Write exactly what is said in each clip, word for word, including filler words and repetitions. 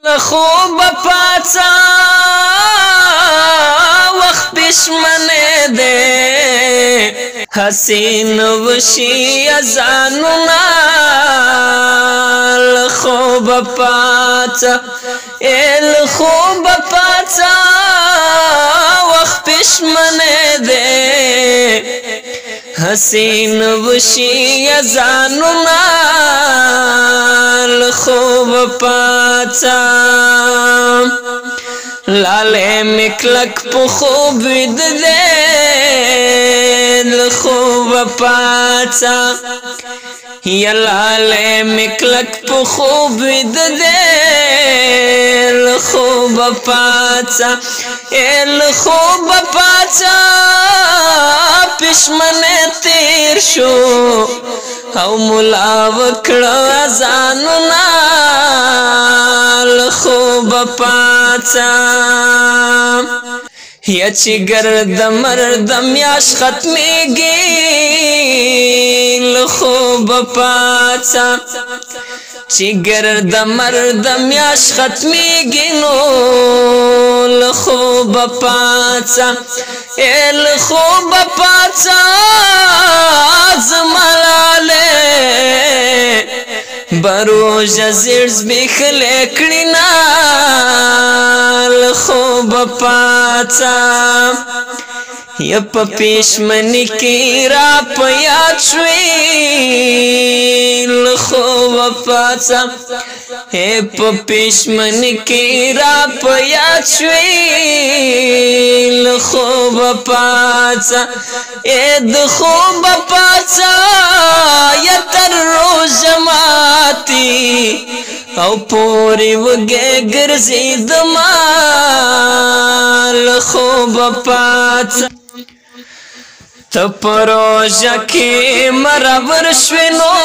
خوب پاڅا وخت پښمنه ده حسین وشي ازانونه خوب پاڅا ال خوب پاڅا وخت پښمنه ده حسین وشي ازانونه خوب پاڅا لاله مکلک په خوب وید دې خوب پاڅا یا لاله مکلک په خوب وید دې خوب پاڅا ال خوب پاڅا پښمنه تیر شو او مولا وکړه ځانونه خوب پاڅا یا چې ګرد مرد میاش ختمېږي خوب پاڅا چې ګرد مرد میاش ختمېږي نو خوب پاڅا ال خوب پاڅا زملاله بروج زیرز بخله کړینا خوب پاڅا یا په پښمنی کې را پیات شوي خوب پاڅا اے په پښمنی کې را پیات شوي خوب پاڅا اے د خوب پاڅا یا تر روز ماتي او پوری وګه ګرځي دمال خوب پاڅا تپروژه کې مرور شوینو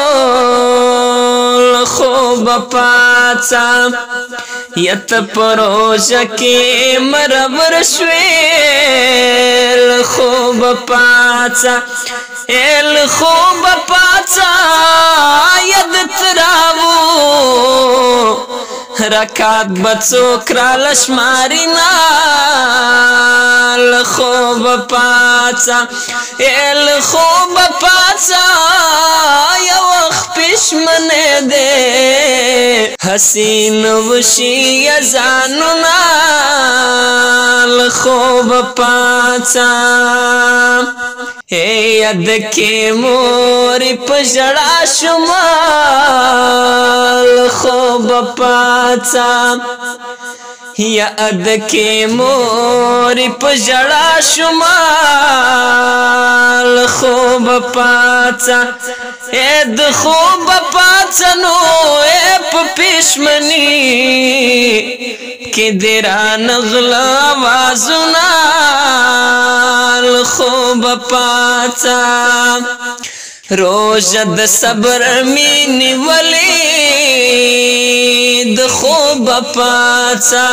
خوب پاڅا یا تپروژه کې مرور شوین خوب پاڅا ال خوب پاڅا ید تراو رکات بڅو کرالش مارینا خوب پاڅا ال خوب پاڅا یا وخت پښمنه ده حسین وشي ازانونه خوب پاڅا اے ید کې مور پژړا شمال خوب پاڅا یا اد کې مور پژړا شمال خوب پاڅا اے د خوب پاڅا نو اے په پښمنی کې دران غلا وازونه خوب پاڅا روز د صبر مینی ولی د خوب پاڅا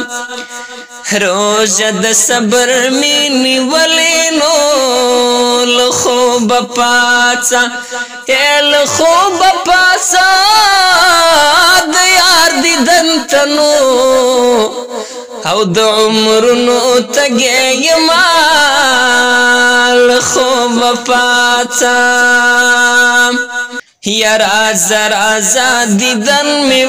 روز د صبر مینی ولی نو خوب پاڅا ال خوب پاڅا د یار دیدن تنو او د عمرونو تګي مال خوب پاڅا یا راز راز دیدن می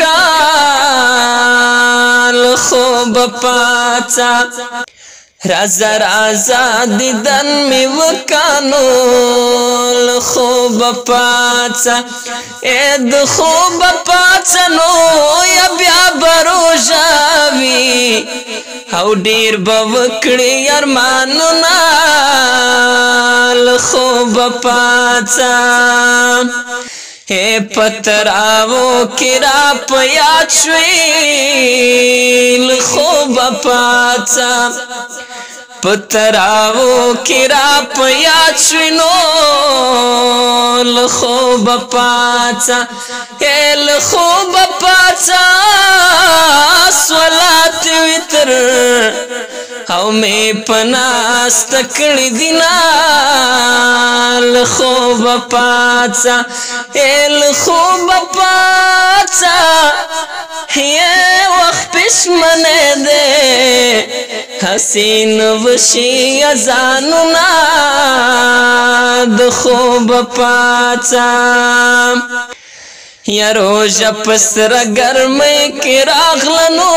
وکال خوب پاڅا راز راز دیدن می وکانو خوب پاڅا اے د خوب پاڅا نو یا بیا بروژاوي او ډیر بوکړي ارمانونه خوب پاڅا اے پتراو کرا پیات شوي خوب پاڅا پتراو کرا پیات شوینو خوب پاڅا ال خوب پاڅا صلات وتر او می پناست کړی دینا لخوب پاڅا ال خوب پاڅا یہ وقت پښمنه ده حسین وشي ازانونا د خوب پاڅا یا روزه پسر گرمۍ کې راغلنو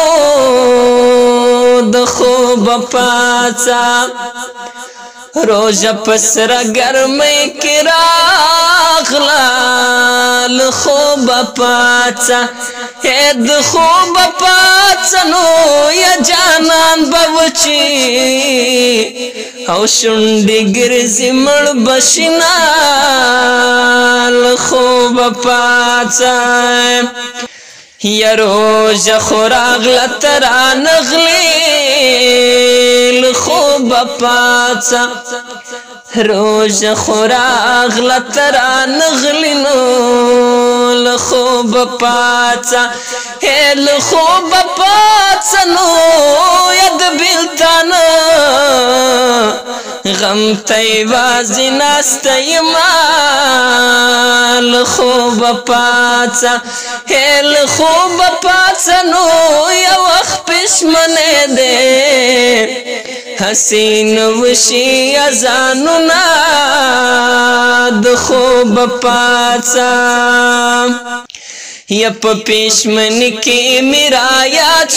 د خوب پاڅا روزه پسر گرمۍ کې راغلا ل خوب پاڅا اې د خوب پاڅا نو یا جانان بوچی او شونډې ګرځي مړ بشنا ل خوب پاڅا یا روزه خوراغله ترا نغلی ل خوب پاڅا روزه خوراغله ترا نغلی نو ل خوب پاڅا ل خوب پاڅا نو ید بیلتان غم تیوازی ناستی مال خوب پاڅا هل خوب پاڅا نو یا وقت پښمنه ده حسین وشي ازانونا د خوب پاڅا یا په پښمنه کې میرا یاد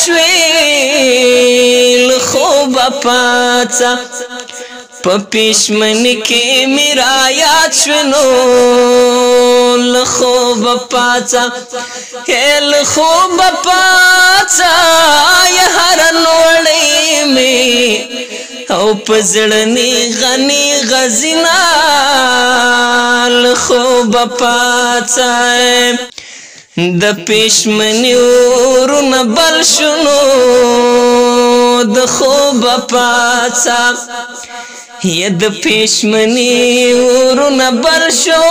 شوي خوب پاڅا په پښمنه کې میرا یاد شنو ل خوب پاڅا هل خوب پاڅا یا هر نوړې می او پزړنی غنی غزینا ل خوب پاڅا د پښمنه ورونه بل شنو د خوب پاڅا یا د پښمنه ورونه بل شو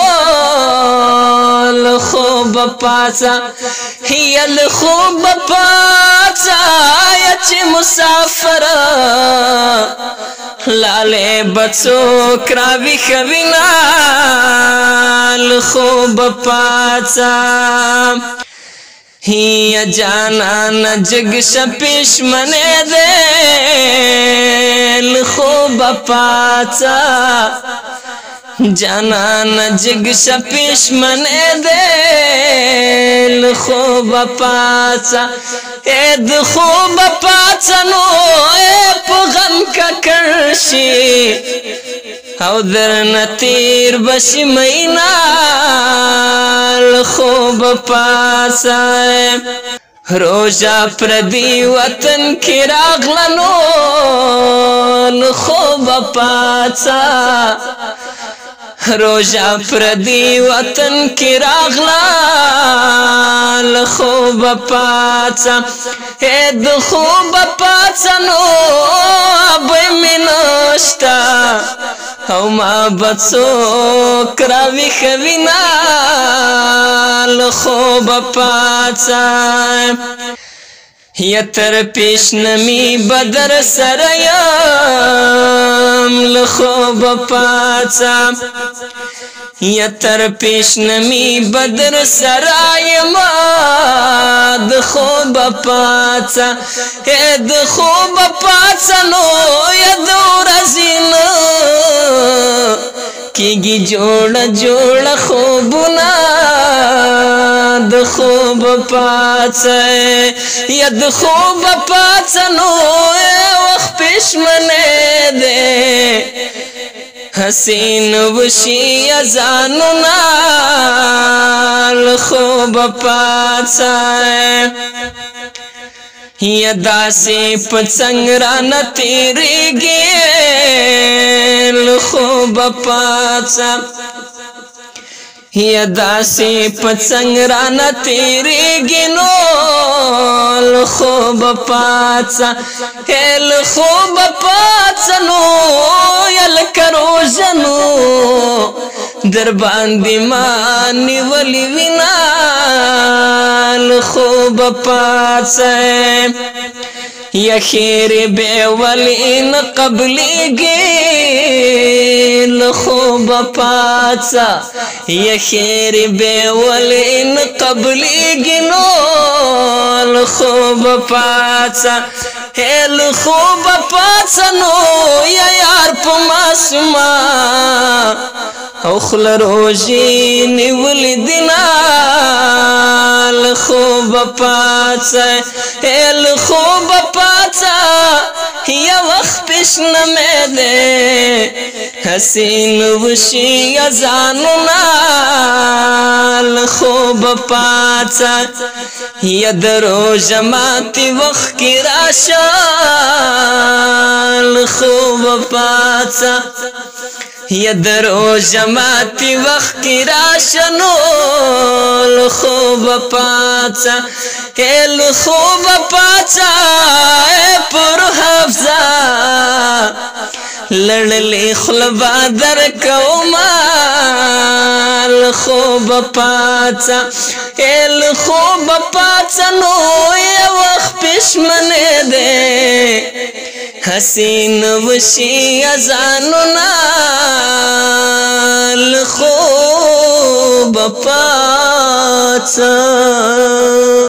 ل خوب پاڅا یا ل خوب پاڅا یا چې مسافر لاله بچو کراوی خوینا ل خوب پاڅا یا جانان جگ شپشمنه ده ل خوب پاڅا جانان جگ شپشمنه ده ل خوب پاڅا اے د خوب پاڅا نو اے په غم کا کرشي او درنه تیر بشي مینا ل خوب پاڅا روزه پردی وطن کې راغلنو ل خوب پاڅا روزه پردی وطن کې راغلا ل خوب پاڅا اې د خوب پاڅا نو به مینشتا او ما بڅو کراوی خوینا ل خوب پاڅا یا تر پیشنمی بدر سریم ل خوب پاڅا یا تر پیشنمی بدر سرایم د خوب پاڅا اې د خوب پاڅا نو یا د ورځین کیږي جوړ جوړ خوبونه د خوب پاڅا یا د خوب پاڅا نو وخت پښمنه ده حسین وشي ازانونا ل خوب پاڅا یا داسې پڅنګ رانه تیریږي ل خوب پاڅا یا داسې پڅنګ رانه تیریږي نو ل خوب پاڅا ل خوب پاڅا نو یل کرو جنو در باندې ما نیولې وینا ل خوب پاڅا یا خیر بے ولین قبلیگی لخوب پاچا یا خیر بے ولین قبلیگی نو لخوب پاچا ہے لخوب پاچا نو یا یار پماسما اوخل روجی نیول دینا لخوب پاچا ہے لخوب پاچا یا وقت پیشن میں دے حسین وشی ازانو نال خوب پاچا یا درو جماعتی وقت کی راشال خوب پاچا یا درو جماعتی وقت کی راشنو خوب پاچا ایل خوب پاچا اے پر حفظا لڑلی خلبا در کومال خوب پاچا ایل خوب پاچا نو یا وقت پشمنے دے حسین وشی ازانو نال خوب پاچا